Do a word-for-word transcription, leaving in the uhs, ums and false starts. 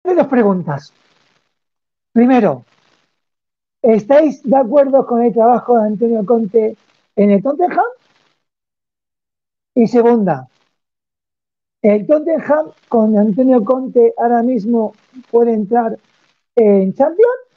Hay dos preguntas. Primero, ¿estáis de acuerdo con el trabajo de Antonio Conte en el Tottenham? Y segunda, ¿el Tottenham con Antonio Conte ahora mismo puede entrar en Champions?